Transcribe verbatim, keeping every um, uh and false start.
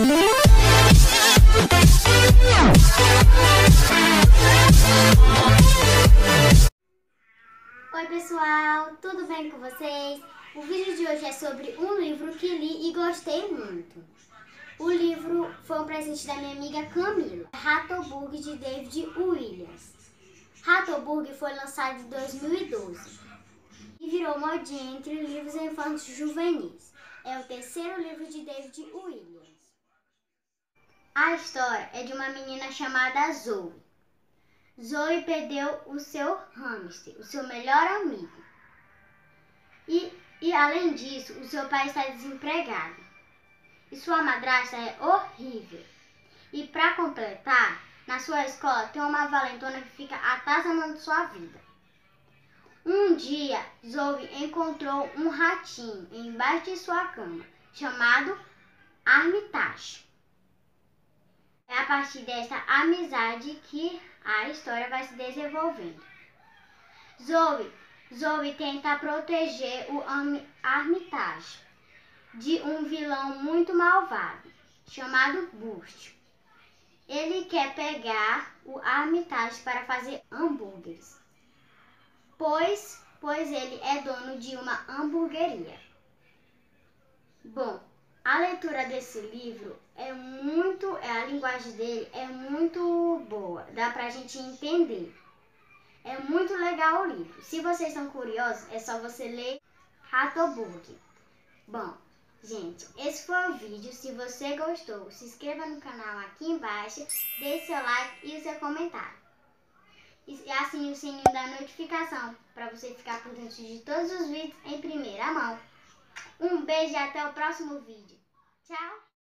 Oi pessoal, tudo bem com vocês? O vídeo de hoje é sobre um livro que li e gostei muito. O livro foi um presente da minha amiga Camila, Rattoburg, de David Williams. Rattoburg foi lançado em dois mil e doze e virou modinha entre livros infantis juvenis. É o terceiro livro de David Williams. A história é de uma menina chamada Zoe. Zoe perdeu o seu hamster, o seu melhor amigo. E, e além disso, o seu pai está desempregado. E sua madrasta é horrível. E para completar, na sua escola tem uma valentona que fica atazanando sua vida. Um dia, Zoe encontrou um ratinho embaixo de sua cama, chamado Armitage. É a partir dessa amizade que a história vai se desenvolvendo. Zoe, Zoe tenta proteger o Armitage de um vilão muito malvado, chamado Burt. Ele quer pegar o Armitage para fazer hambúrgueres, pois, pois ele é dono de uma hamburgueria. Bom, a leitura desse livro é muito, a linguagem dele é muito boa, dá pra gente entender. É muito legal o livro. Se vocês estão curiosos, é só você ler Rattoburg. Bom, gente, esse foi o vídeo. Se você gostou, se inscreva no canal aqui embaixo, deixe seu like e o seu comentário. E assine o sininho da notificação para você ficar por dentro de todos os vídeos em primeira mão. Um beijo e até o próximo vídeo. Tchau!